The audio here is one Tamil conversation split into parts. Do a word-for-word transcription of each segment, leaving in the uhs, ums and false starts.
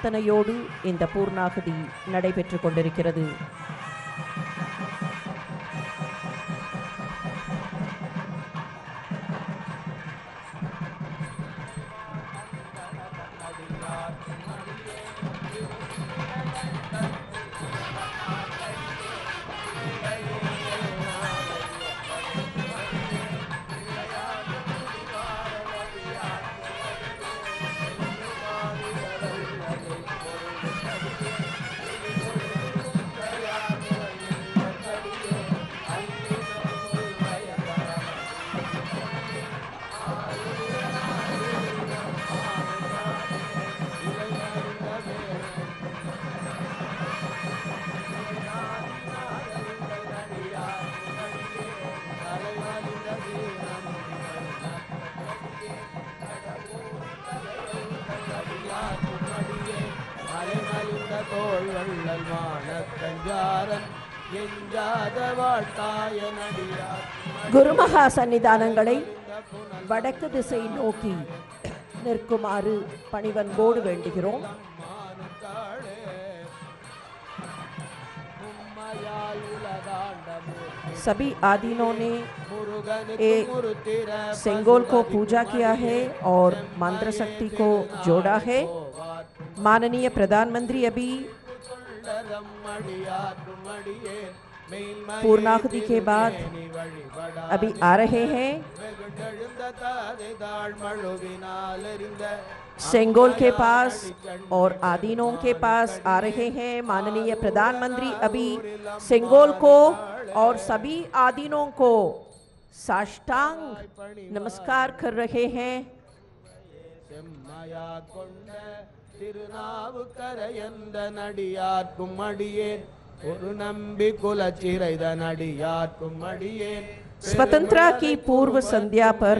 பிரார்த்தனையோடு இந்த பூர்ணாகுதி நடைபெற்று கொண்டிருக்கிறது. குருமகா சன்னிதானங்களை வடக்கு திசை நோக்கி நிற்குமாறு பணிவன்போடு வேண்டுகிறோம். सभी आदीनों ने सेंगोल को पूजा किया है और मंत्र शक्ति को जोड़ा है। माननीय प्रधानमंत्री अभी पूर्णाहुति के बाद अभी आ रहे हैं। सेंगोल के पास और आदीनों के पास आ रहे हैं। माननीय प्रधानमंत्री अभी सेंगोल को और सभी आदीनों को साष्टांग नमस्कार कर रहे हैं। स्वतंत्रता की पूर्व संध्या पर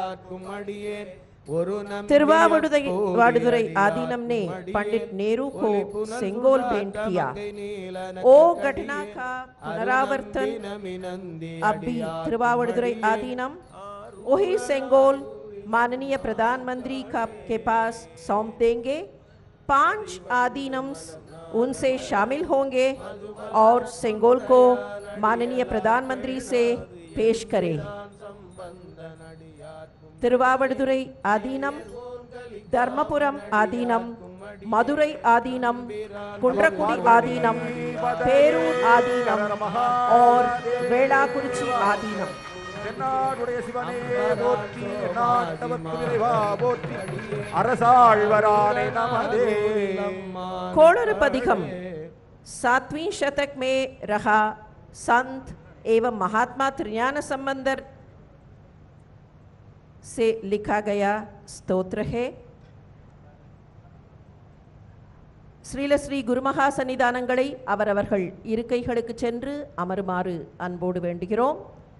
तिरुवावडुरै आदीनम ने पंडित नेहरू को सेंगोल भेंट किया। ओ घटना का पुनरावर्तन अभी तिरुवावडुरै आदीनम वही सेंगोल माननीय प्रधानमंत्री का के पास सौंप देंगे। पांच आदीनम्स उनसे शामिल होंगे और सेंगोल को माननीय प्रधानमंत्री से पेश करें। तिरुवावडुरै आदीनम, धर्मपुरम आदीनम, मदुरै आदीनम, कुंड्रकुडी आदीनम, पेरूर आदीनम और वेलाकुरिची आदीनम। कोडरपदिकम सातवीं शतक में रहा संत एवं महात्मा त्रिज्ञान संबंधर से लिखा गया स्तोत्र है। ஸ்ரீல ஸ்ரீ குருமகா சன்னிதானங்களை அவரவர்கள் இருக்கைகளுக்கு சென்று அமருமாறு அன்போடு வேண்டுகிறோம்.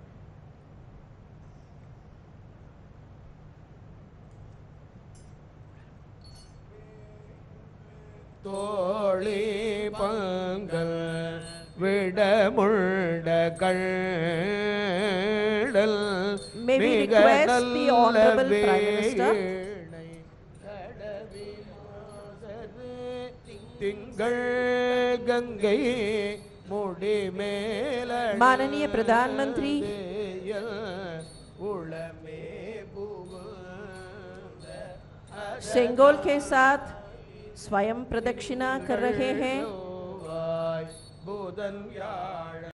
தோழி Panghal விடமுண்ட கண்டல் May we request the Honorable Prime Minister திங்கள் கங்கை முடி மேல माननीय प्रधानमंत्री सेंगोल के साथ स्वयं प्रदक्षिणा कर रहे हैं।